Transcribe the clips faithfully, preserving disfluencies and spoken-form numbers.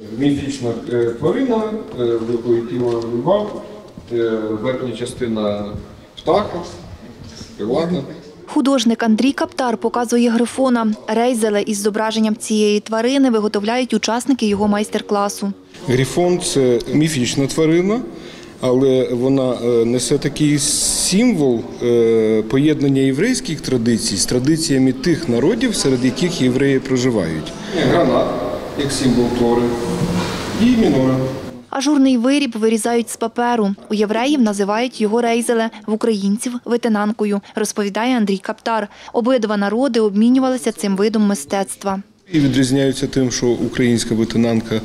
Міфічна тварина, великої тіла льва, верхня частина птаха, крилата. Художник Андрій Каптар показує грифона. Рейзеле із зображенням цієї тварини виготовляють учасники його майстер-класу. Грифон – це міфічна тварина, але вона несе такий символ поєднання єврейських традицій з традиціями тих народів, серед яких євреї проживають. Гранат, як символ Тори, і мінора. Ажурний виріб вирізають з паперу. У євреїв називають його рейзеле, в українців – витинанкою, розповідає Андрій Каптар. Обидва народи обмінювалися цим видом мистецтва. І відрізняються тим, що українська витинанка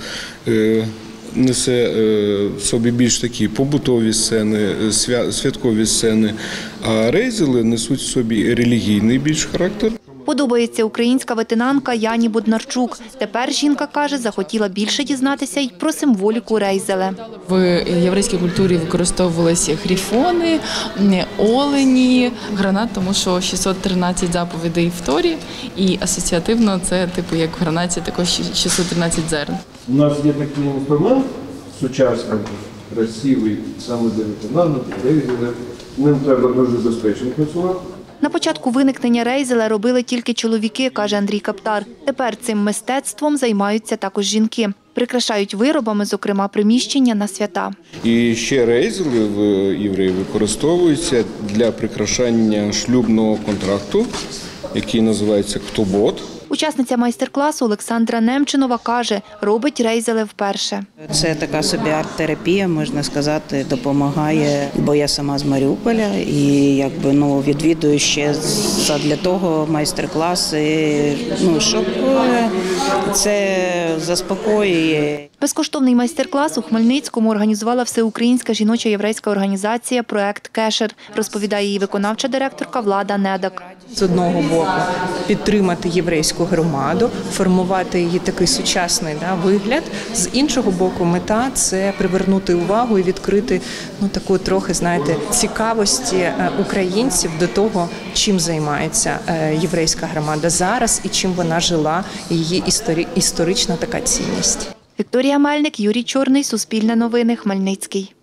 несе в собі більш такі побутові сцени, святкові сцени, а рейзели несуть в собі релігійний більш характер. Подобається українська витинанка Яні Боднарчук. Тепер жінка каже, захотіла більше дізнатися й про символіку рейзеле. В єврейській культурі використовувалися грифони, олені, гранат, тому що шістсот тринадцять заповідей в Торі, і асоціативно це типу як в гранаті також шістсот тринадцять зерн. У нас є такий інструмент сучасний, красивий, саме для витинанок, рейзеле. Ним треба дуже безпечно працювати. На початку виникнення рейзеле робили тільки чоловіки, каже Андрій Каптар. Тепер цим мистецтвом займаються також жінки. Прикрашають виробами, зокрема, приміщення на свята. І ще рейзели в євреї використовуються для прикрашання шлюбного контракту, який називається «Ктобот». Учасниця майстер-класу Олександра Немчинова каже, робить рейзеле вперше. Це така собі арт-терапія, можна сказати, допомагає, бо я сама з Маріуполя і якби ну відвідую ще для того майстер-класи, ну щоб це заспокоює. Безкоштовний майстер-клас у Хмельницькому організувала Всеукраїнська жіноча єврейська організація «Проект Кешер», розповідає її виконавча директорка Влада Недак. З одного боку підтримати єврейську громаду, формувати її такий сучасний да, вигляд. З іншого боку, мета – це привернути увагу і відкрити ну, таку трохи, знаєте, цікавості українців до того, чим займається єврейська громада зараз і чим вона жила, і її історі... історична така цінність. Вікторія Мельник, Юрій Чорний, Суспільне новини, Хмельницький.